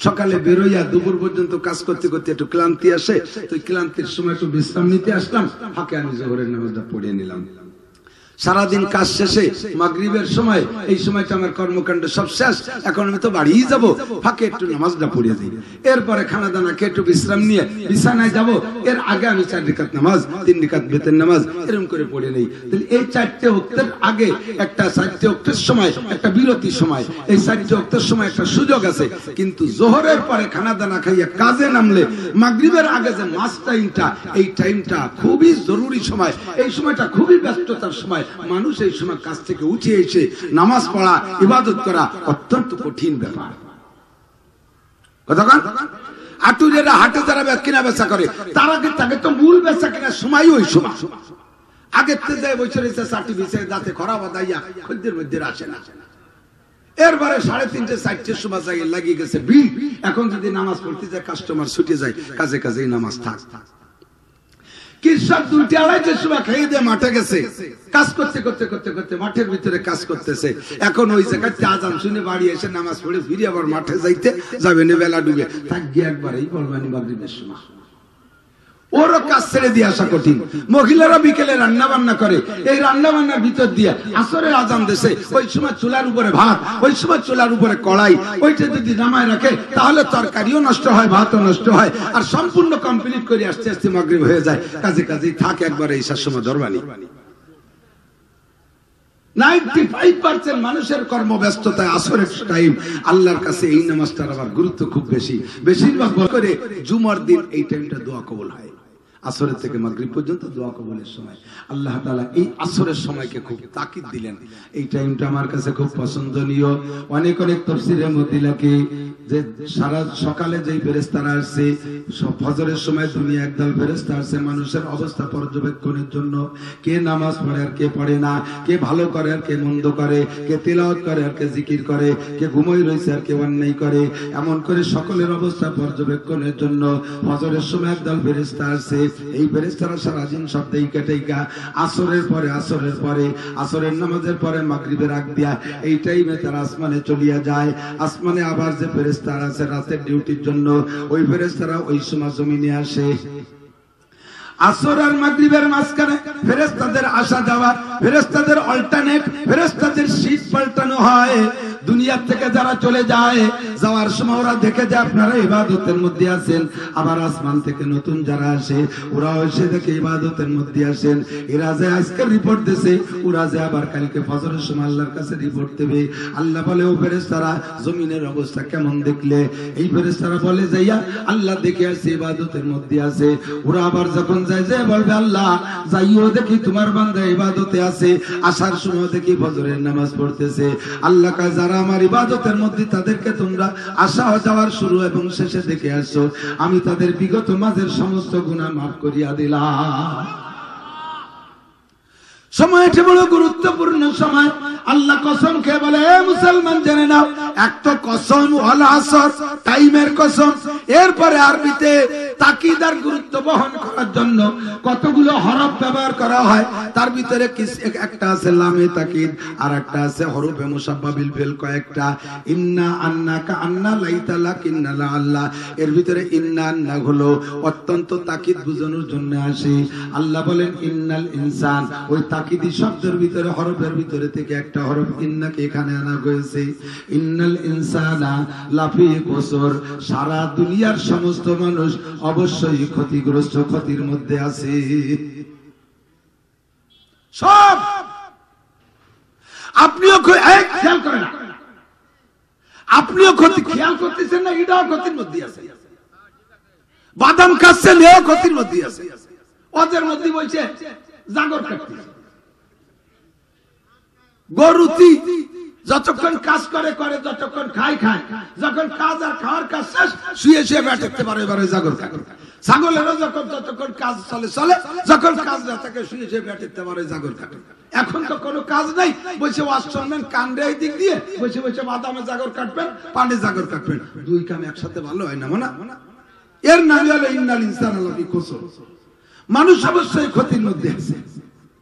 সকালে বেরোইয়া দুপুর পর্যন্ত কাজ করতে করতে একটু ক্লান্তি আসে, তো ক্লান্তির সময় একটু বিশ্রাম নিতে আসলাম, ফাঁকে আমি জোহরের নামাজটা পড়িয়ে নিলাম। সারাদিন কাজ শেষে মাগরিবের সময়, এই সময়টা আমার কর্মকাণ্ড সব শেষ, এখন আমি তো বাড়িই যাব, ফাঁকে একটু নামাজটা পড়িয়ে দিই। এরপরে খানা দানা খেয়ে একটু বিশ্রাম নিয়ে বিছানায় যাব, এর আগে আমি 4 রাকাত নামাজ, 3 রাকাত বেতের নামাজ এরকম করে পড়ে নেই। তাহলে এই 4টে ওয়াক্তের আগে একটা 4টে ওয়াক্তের সময় একটা বিরতির সময়, এই 4টে ওয়াক্তের সময় একটা সুযোগ আছে। কিন্তু জোহরের পরে খানা দানা খাইয়া কাজে নামলে মাগরিবের আগে যে মাস টাইমটা, এই টাইমটা খুবই জরুরি সময়, এই সময়টা খুবই ব্যস্ততার সময়। মানুষ এই সময় কাজ থেকে উঠে এসে নামাজ পড়া, ইবাদত করা অত্যন্ত কঠিন ব্যাপার। কতক্ষণ আটুরেরা হাটে যারা কিনা বেচা করে, তাকে তো মূল বেচা কেনার সময় ওই সময় আগের থেকে বসে রয়েছে, চাটি বিছে দাঁতে খরা বাদাইয়া খদ্দের মধ্যে আসে না। এরপরে 3:30 4টের সময় লাগিয়ে গেছে বিল। এখন যদি নামাজ পড়তে যায়, কাস্টমার ছুটে যায়, কাজে কাজেই নামাজ থাক। কৃষক 2টা 2:30 সময় খেয়ে দিয়ে মাঠে গেছে, কাজ করতে করতে করতে করতে মাঠের ভিতরে কাজ করতেছে। এখন ওই জায়গায় আজান শুনে বাড়ি এসে নামাজ পড়ে ফিরে আবার মাঠে যাইতে যাবে না, বেলা ডুবে থাকবে একবারই পড়বানি মাগরিবের সময়। ওরও কাজ ছেড়ে দিয়ে আসা কঠিন। মহিলারা বিকেলে রান্না বান্না করে, এই রান্না বান্নার ভিতর দিয়ে আসরের আজান দেশে, ওই সময় চুলার উপরে ভাত, ওই সময় চুলার উপরে কড়াই, ওইটা যদি নামায় রাখে তাহলে তরকারিও নষ্ট হয়, ভাতও নষ্ট হয়, আর সম্পূর্ণ কমপ্লিট করে আসতে আসতে মাগরিব হয়ে যায়। কাজে কাজেই থাকে একবারে ঈশার সময় ধরবানি। 95% মানুষের কর্মব্যস্ততায় আসরের টাইম, আল্লাহর কাছে এই নামাজটার আবার গুরুত্ব খুব বেশি। বেশিরভাগ করে জুমার দিন এই টাইমটা দোয়া কবুল হয়। আসরের থেকে মাগরিব পর্যন্ত দোয়া কবুলের সময় আল্লাহ তাআলা এই আসরের সময়কে খুব তাকিদ দিলেন। এই টাইমটা আমার কাছে খুব পছন্দনীয়। অনেক অনেক তাফসীরের মধ্যে লাগে যে সারা সকালে যেই ফেরেশতারা আসছে, ফজরের সময় দুনিয়া একদল ফেরেশতা আসছে মানুষের অবস্থা পর্যবেক্ষণের জন্য। কে নামাজ পড়ে আর কে পড়ে না, কে ভালো করে আর কে মন্দ করে, কে তিলাওয়াত করে আর কে জিকির করে, কে ঘুমোই রয়েছে আর কে অন্যায় করে, এমন করে সকলের অবস্থা পর্যবেক্ষণের জন্য ফজরের সময় একদল ফেরেশতা আসছে। এই ফেরেশতারা সারাদিন সব দেই কেটেইকা আসরের পরে আসরের নামাজের পরে মাগরিবের আগ দিয়া এই টাইমে তারা আসমানে চলিয়া যায়। আসমানে আবার যে ফেরেশতারা আছে রাতের ডিউটির জন্য, ওই ফেরেশতারা ওই সময় জমিনে আসে। আসর আর মাগরিবের মাঝখানে ফেরেশতাদের আসা যাওয়া, ফেরেশতাদের অল্টারনেট, ফেরেশতাদের শীত পাল্টানো হয়। দুনিয়া থেকে যারা চলে যায়, যাওয়ার সময় ওরা দেখে যে আপনারা ইবাদতের মধ্যে আছেন। আবার আসমান থেকে নতুন যারা আসে, ওরা এসে দেখে ইবাদতের মধ্যে আছেন। এরা যে আজকে রিপোর্ট দিয়েছে, ওরা যে আবার কালকে ফজরের সময় আল্লাহর কাছে রিপোর্ট দেবে। আল্লাহ বলে, ও ফেরেশতারা জমিনের অবস্থা কেমন দেখলে? এই ফেরেশতারা বলে, যাইয়া আল্লাহ দেখে আসছে ইবাদতের মধ্যে আছে। ওরা আবার যখন যায় যে বলবে, আল্লাহ যাইও দেখি তোমার বান্দা ইবাদতে আছে। আসার সময় দেখি ফজরের নামাজ পড়তেছে। আল্লাহ কয়, যারা আমার ইবাদতের মধ্যে তাদেরকে তোমরা আসা যাওয়ার শুরু এবং শেষে দেখে আসছো, আমি তাদের বিগত মাঝের সমস্ত গুনাহ মাফ করিয়া দিলাম। সময়টা বড় গুরুত্বপূর্ণ সময়। আল্লাহ কসম খেয়ে বলে, হে মুসলমান জেনে নাও, এক তো কসম ওয়াল আসর, টাইমের কসম। এরপরে আরবিতে তাকিদার গুরুত্ব বহন করার জন্য কতগুলো হরফ ব্যবহার করা হয়। তার ভিতরে একটা আছে লামে তাকিদ, আর একটা আছে হরফে মুসাব্বাবিল ফিল কয়েকটা। ইন্না আন্নাকা আন্না লাইতা লাকিন্না লা আল্লাহ, এর ভিতরে ইন্না আন্না হলো অত্যন্ত তাকিদ বোঝানোর জন্য আসে। আল্লাহ বলেন ইন্নাল ইনসান, ওই তাকিদি শব্দের ভিতরে হরফের ভিতরে থেকে একটা হরফ ইন্নাকে এখানে আনা হয়েছে। ইন্নাল ইনসানা লাফি কুসুর, সারা দুনিয়ার সমস্ত মানুষ অবশ্যই ক্ষতিগ্রস্ত, ক্ষতির মধ্যে আছে। সব আপনিও খেয়াল করেন, আপনিও ক্ষতি খেয়াল করতেছেন না, এটাও ক্ষতির মধ্যে আছে। বাদাম খাচ্ছেন, এও ক্ষতির মধ্যে আছে। ওদের মধ্যে বলছে জাগর কাটতে। গরুতি যতক্ষণ কাজ করে যতক্ষণ খায়, যখন কাজ আর খাওয়ার কাজ শেষ, শুয়ে শুয়ে বেড়াতে পারে, এবারে জাগর কাটে। ছাগলেরও যতক্ষণ কাজ চলে, যখন কাজ না থাকে শুয়ে শুয়ে বেড়াতে পারে, জাগর কাটে। এখন তো কোনো কাজ নাই, বসে ওয়াজ শুনবেন, কান্দে এই দিক দিয়ে বসে বসে বাদামে জাগর কাটবেন, পানে জাগর কাটবেন। দুই কাম একসাথে ভালো হয় না, মনে এর নাম হলো ইন্নাল ইনসানা লাফি খুসর। মানুষ অবশ্যই ক্ষতির মধ্যে আছে।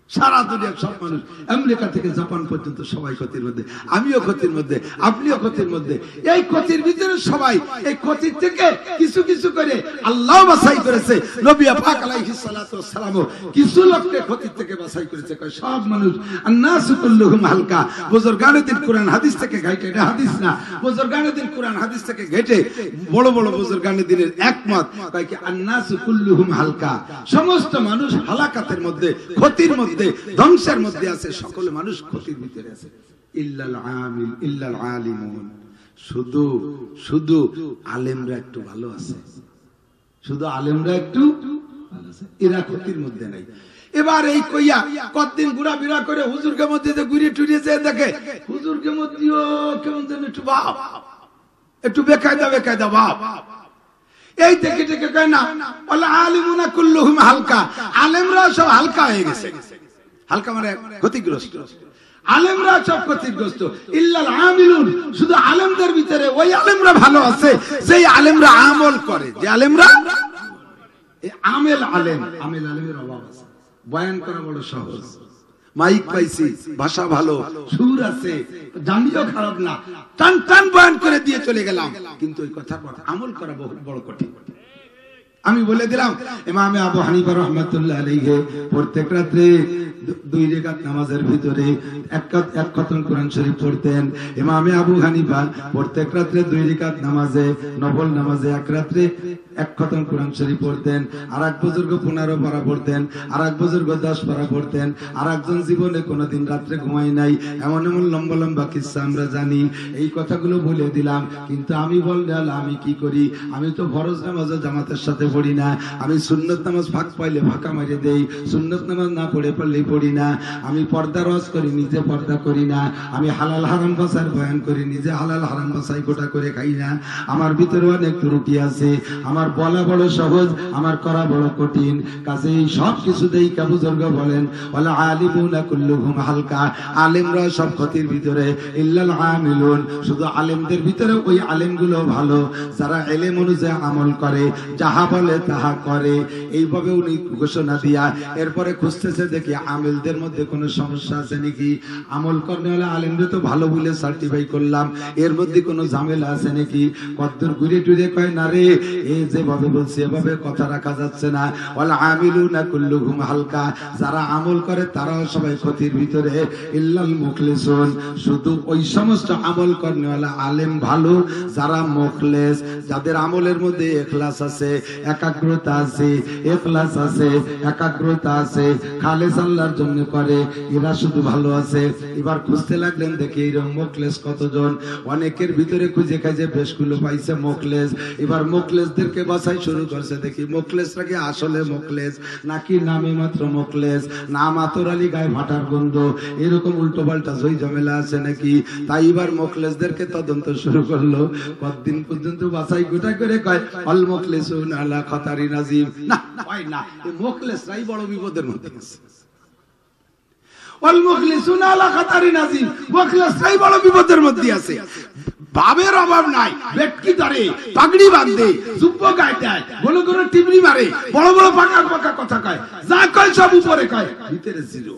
সারা দুনিয়ার সব মানুষ, আমেরিকা থেকে জাপান পর্যন্ত সবাই ক্ষতির মধ্যে, আমিও ক্ষতির মধ্যে, আপনিও ক্ষতির মধ্যে। এই ক্ষতির ভিতরে সবাই এই ক্ষতির থেকে কিছু কিছু করে আল্লাহ বাছাই করেছে। নবী পাক আলাইহিস সালাতু ওয়াস সালাম কিছু লোককে ক্ষতির থেকে বাছাই করেছে। কয় সব মানুষ আন্নাসু কুল্লুহুম হালকা। বুজুর্গানে দিন কোরআন হাদিস থেকে ঘেটে, এটা হাদিস না, বুজুর্গানে দিন কোরআন হাদিস থেকে ঘেটে বড় বড় বুজুর্গানে দিনের একমত কয় কি আন্নাসু কুল্লুহুম হালকা। সমস্ত মানুষ হালাকাতের মধ্যে, ক্ষতির মধ্যে, ধ্বংসের মধ্যে আছে। সকল মানুষ ক্ষতির ভিতরে আছে। ইল্লাল আমিল ইল্লাল আলিমুন। শুধু শুধু আলেমরা একটু ভালো আছে, শুধু আলেমরা একটু ভালো আছে, এরা ক্ষতির মধ্যে নাই। এবার এই কইয়া কতদিন ঘোরাফেরা করে হুজুরকে মধ্যে ঘুরিয়ে টুরিয়ে যেয়ে দেখে হুজুরকে মধ্যেও কেমন যেন একটু ভাব, একটু বেকায়দা বেকায়দা ভাব। এই দেখে দেখে কয় না ওয়াল আলিমুনা কুল্লুহুম হালকা, আলেমরা সব হালকা হয়ে গেছে। হালকা মানে ক্ষতিগ্রস্ত, আলেমরা সব ক্ষতিগ্রস্ত। ইল্লাল আমিলুন, শুধু আলেমদের ভিতরে ওই আলেমরা ভালো আছে সেই আলেমরা আমল করে, যে আলেমরা এই আমেল আলেম। আমেল আলেমের অভাব আছে। বয়ান করা বড় সহজ, মাইক পাইছি, ভাষা ভালো, সুর আছে, জানিও খারাপ না, টান টান বয়ান করে দিয়ে চলে গেলাম, কিন্তু ওই কথা আমল করা বহুত বড় কঠিন। আমি বলে দিলাম ইমামে আবু হানিফা রাহমাতুল্লাহ আলাইহি প্রত্যেক রাতে 2 রাকাত নামাজের ভিতরে এক খতম কোরআন শরীফ পড়তেন। ইমামে আবু হানিফা প্রত্যেক রাতে 2 রাকাত নামাজে, নফল নামাজে এক রাতে এক খতম কোরআন শরীফ পড়তেন। আর এক বুজুর্গ 15 পারা পড়তেন, আর এক বুজুর্গ 10 পারা পড়তেন। আর একজন জীবনে কোনোদিন রাত্রে ঘুমাই নাই, এমন এমন লম্বা লম্বা কিসসা আমরা জানি। এই কথাগুলো বলে দিলাম, কিন্তু আমি বললাম আমি কি করি? আমি তো ফরজ নামাজও জামাতের সাথে পড়ি না, আমি সুন্নত নামাজ ফাঁক পাইলে ফাঁকা মারে দেই, সুন্নত নামাজ না পড়ে পারলেই পড়ি না, আমি পর্দা রওয়াজ করি, নিজে পর্দা করি না, আমি হালাল হারাম বাছার বয়ান করি, নিজে হালাল হারাম বাছাই গোটা করে খাই না। আমার ভিতরে অনেক ত্রুটি আছে, আমার বলা বড় সহজ, আমার করা বড় কঠিন। কাজেই সব কিছুতেই বুজুর্গ বলেন ওয়ালা আলিমুনা কুল্লুহুম হালকা, আলেমরা সব ক্ষতির ভিতরে, ইল্লাল আমিলুন, শুধু আলেমদের ভিতরে ওই আলেমগুলো ভালো যারা ইলম অনুযায়ী আমল করে, যাহা বলে তাহা করে। এইভাবে উনি ঘোষণা দিয়া এরপরে খুঁজতেছে দেখি আমেলদের মধ্যে কোনো সমস্যা আছে নাকি, আমল করতে হলে আলেমদের তো ভালো বলে সার্টিফাই করলাম, এর মধ্যে কোনো ঝামেলা আছে নাকি? কতদূর ঘুরে টুরে কয় না রে, এই যেভাবে বলছে এভাবে কথা রাখা যাচ্ছে না। ওয়াল আমিলুনা কুল্লুহুম হালকা, যারা আমল করে তারাও সবাই ক্ষতির ভিতরে, ইল্লাল মুখলিসুন, শুধু ওই সমস্ত আমল করেওয়ালা আলেম ভালো যারা মুখলেস, যাদের আমলের মধ্যে ইখলাস আছে, একাগ্রতা আছে, ইখলাস আছে, একাগ্রতা আছে, খালেস আল্লাহর জন্য করে, এরা শুধু ভালো আছে। এবার খুঁজতে লাগলেন দেখি এরকম মুখলেস কতজন। অনেকের ভিতরে খুঁজে খাইছে বেশগুলো পাইছে মুখলেস। এবার মুখলেসদেরকে বাছাই শুরু করছে, দেখি মুখলেসরা কি আসলে মুখলেস নাকি নামে মাত্র মুখলেস, নাম আতর আলী গায়ে ভাটার গন্ধ, এরকম উল্টো পাল্টা জয় ঝামেলা আছে নাকি? তাই এবার মুখলেসদেরকে তদন্ত শুরু করলো। কতদিন পর্যন্ত বাছাই গোটা করে কয় অল মুখলিসুন আলা খাতারি নাজিম, না হয় না, এই মুখলেসরাই বড় বিপদের মধ্যে আছে। অল মুখলিসুন আলা খাতারি নাজিম, মুখলেসরাই বড় বিপদের মধ্যে আছে। ভাবের অভাব নাই, বেটকি ধরে, পাগড়ি বাঁধে, জুব্ব গায়ে দেয়, বড় বড় টিবরি মারে, বড় বড় পাকা পাকা কথা কয়, যা কয় সব উপরে কয়, ভিতরে জিরো।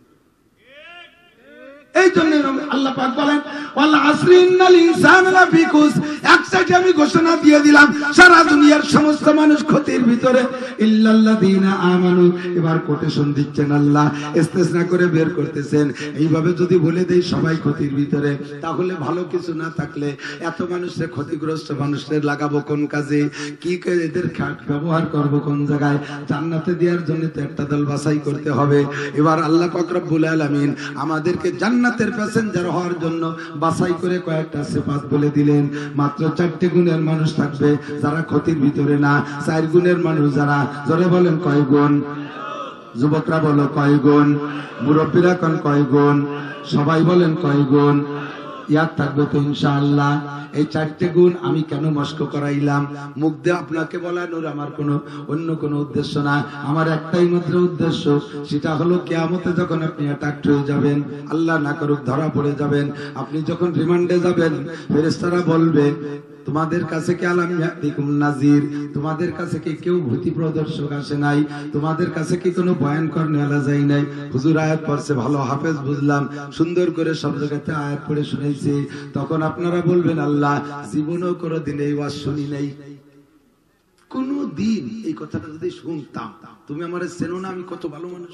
এই জন্য আল্লাহ পাক বলেন ওয়াল আসরি ইন্নাল ইনসানা লাফি খুস। এক সাইডে আমি ঘোষণা দিয়ে দিলাম সারা দুনিয়ার সমস্ত মানুষ ক্ষতির ভিতরে, ইল্লাল্লাযীনা আমানু। এবার কোটেশন দিচ্ছেন আল্লাহ, ইস্তেসনা করে বের করতেছেন। এইভাবে যদি বলে দেই সবাই ক্ষতির ভিতরে, তাহলে ভালো কিছু না থাকলে এত মানুষের ক্ষতিগ্রস্ত মানুষদের লাগাবো কোন কাজে, কি এদের ব্যবহার করব কোন জায়গায়? জান্নাতে দেওয়ার জন্য তো একটা দল বাছাই করতে হবে। এবার আল্লাহ পাক রব্বুল আলামিন আমাদেরকে জান্নাতের প্যাসেঞ্জার হওয়ার জন্য বাছাই করে কয়েকটা সিফাত বলে দিলেন। মাত্র 4টে গুণের মানুষ থাকবে যারা ক্ষতির ভিতরে না। 4 গুণের মানুষ যারা, জোরে বলেন কয় গুণ? যুবকরা বলো কয় গুণ? মুরব্বীরা কোন কয় গুণ? সবাই বলেন কয় গুণ? ইয়াদ থাকবে তো ইনশাআল্লাহ। এই 4টে গুণ আমি কেন মস্ক করাইলাম? মুখ দিয়ে আপনাকে বলানোর আমার অন্য কোনো উদ্দেশ্য না। আমার একটাই মাত্র উদ্দেশ্য, সেটা হলো কিয়ামতে যখন আপনি অ্যাটাক হয়ে যাবেন, আল্লাহ না করুক ধরা পড়ে যাবেন, আপনি যখন রিমান্ডে যাবেন, ফেরেশতারা বলবে তোমাদের কাছে কি আলাম ইয়াতিকুম নাজির, তোমাদের কাছে কি কেউ ভীতি প্রদর্শক আসে নাই, তোমাদের কাছে কি কোনো বয়ান করনেওয়ালা যায় নাই? হুজুর আয়াত পড়ছে, ভালো হাফেজ বুঝলাম, সুন্দর করে সব জায়গাতে আয়াত পড়ে শুনাইছে। তখন আপনারা বলবেন আল্লাহ জীবনেও কোনোদিন এই ওয়াজ শুনি নাই। কোন দিন এই কথাটা যদি শুনতাম, তুমি আমার চেনো না, আমি কত ভালো মানুষ,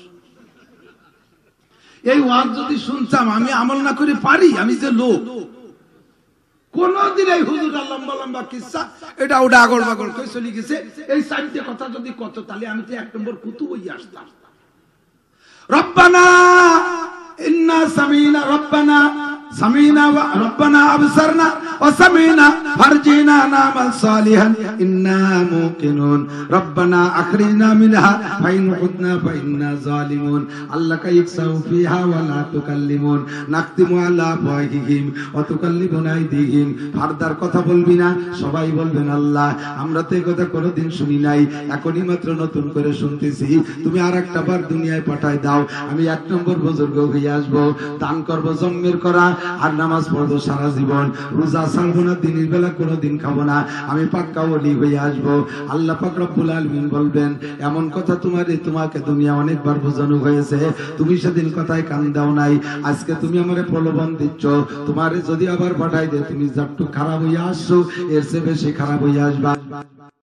এই ওয়াজ যদি শুনতাম, আমি আমল না করে পারি, আমি যে লোক, কোনদিন এই হুজুর লম্বা লম্বা কিসসা এটা ওটা আগল বাগল কই চলে গেছে, এই চারটে কথা যদি কত, তাহলে আমি তো এক নম্বর কুতুব হয়ে আসতাম। রব্বানা ইন্না সামিনা, রব্বানা সামিনা ওয়া রব্বানা আবসারনা ওয়া সামিনা ফারজিনা নামাল সালিহান ইন্না মুকিনুন রব্বানা আখরিজনা মিনহা ফাইন উদনা ফাইন্না জালিমুন আল্লাকা ইকসাউ ফিহা ওয়া লা তুকাল্লিমুন নাকতিমু আলা আফওয়াহিহিম ওয়া তুকাল্লিমুনা আইদিহিম। ফারদার কথা বলবি না, সবাই বলবেন আল্লাহ আমরা তো এই কথা কোনোদিন শুনি নাই, এখনই মাত্র নতুন করে শুনতেছি, তুমি আরেকটা বার দুনিয়ায় পাঠায় দাও, আমি এক নম্বর বুজুর্গ হয়ে আসবো, দান করবো জন্মের করা, আর নামাজ পড়বো সারা জীবন, রোজা ছাড়বো না, দিনের বেলা কোনোদিন খাবো না, আমি পাক্কা ওলি হয়ে আসবো। আল্লাহ পাক রব্বুল আলামিন বলবেন এমন কথা তোমাকে দুনিয়া অনেকবার বোঝানো হয়েছে, তুমি সেদিন কথায় কান দাও নাই, আজকে তুমি আমারে প্রলোভন দিচ্ছ, তোমারে যদি আবার পাঠাই দে তুমি যতটুকু খারাপ হইয়া আসছো এর চেয়ে বেশি খারাপ হইয়া আসবা।